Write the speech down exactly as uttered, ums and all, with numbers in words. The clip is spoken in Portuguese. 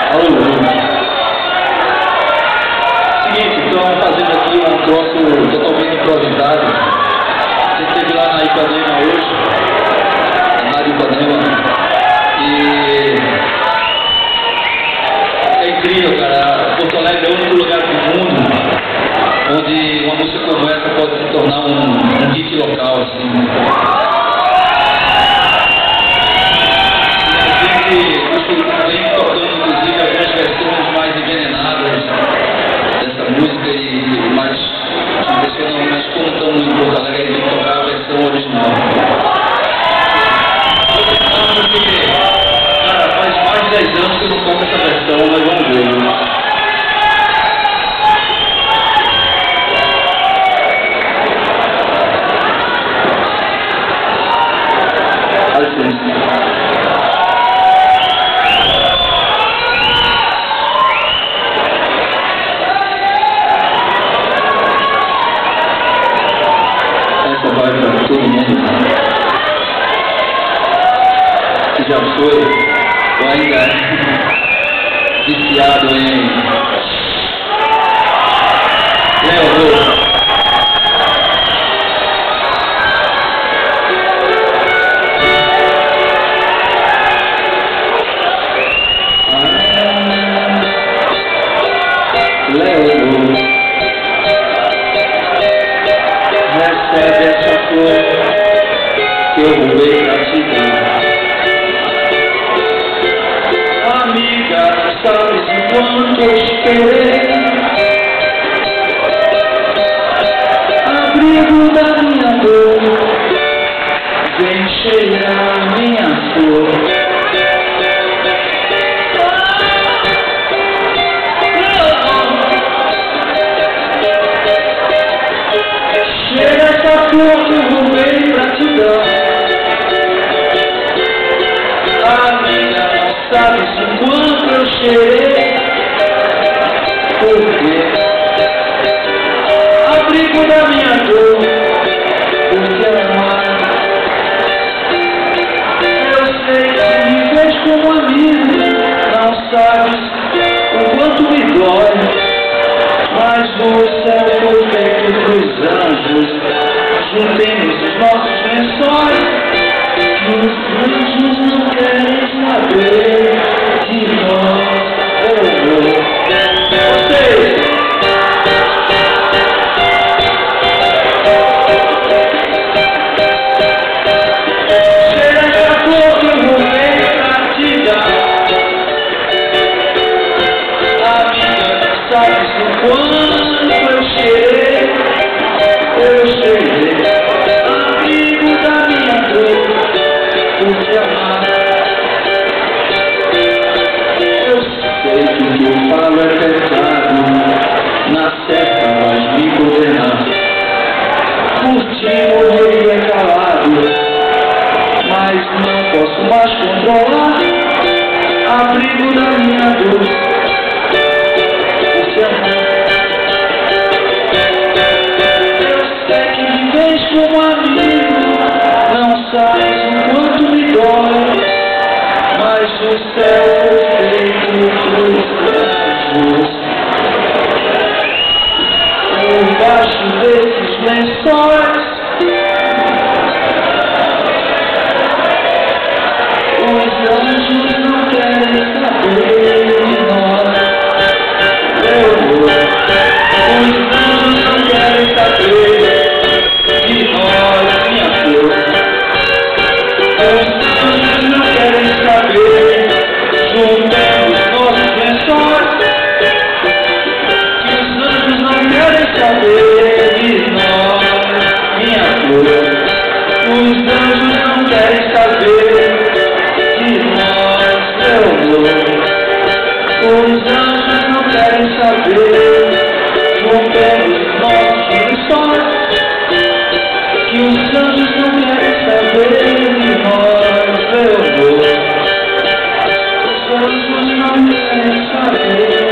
Alô? Seguinte, então fazendo aqui um troço totalmente improvisado. A gente esteve lá na Ipanema hoje, na Rádio Ipanema, e é incrível, cara. Porto Alegre é o único lugar do mundo onde uma música como essa pode se tornar um, um hit local, assim. Vem tocando inclusive algumas versões mais envenenadas dessa música e mais impressionante, mas como estão em Porto Alegre, ele vem tocar a versão original. Porque, cara, faz mais de dez anos que eu não toco essa versão, mas vamos ver. Dá licença. Essa vai para todo mundo que já foi ou ainda é viciado em Léo. Recebe essa flor que eu roubei pra te dar. Amiga, sabes o quanto eu esperei, abrigo da minha dor, vem cheirar minha flor. Cheira essa flor que eu roubei pra te dar. Amiga, não sabes o quanto eu cheirei, porque abrigo da minha dor, por te amar. Eu sei que me vês como amigo, não sabes o quanto me dói, mas o céu foi feito dos anjos. Juntemos os nossos lençóis, que os anjos não querem saber de nós. Oh, oh. Vocês! Cheira essa flor que eu roubei pra te dar. Amiga, sabes o quanto eu cheirei, eu cheirei. Amigo da minha dor, por te amar. Eu sei que o que eu falo é pecado, na certa vais me condenar. Por ti morreria calado, mas não posso mais controlar. Abrigo da minha dor, por te amar. Como amigo, não sabes o quanto me dói, mas o céu foi feito dos anjos. Por baixo desses lençóis, os anjos não querem saber de nós. Eu vou, os anjos não querem saber. Os anjos não querem saber de nós, meu amor. Os anjos não querem saber, juntemos nossos lençóis, que os anjos não querem saber de nós, meu amor. Os anjos não querem saber.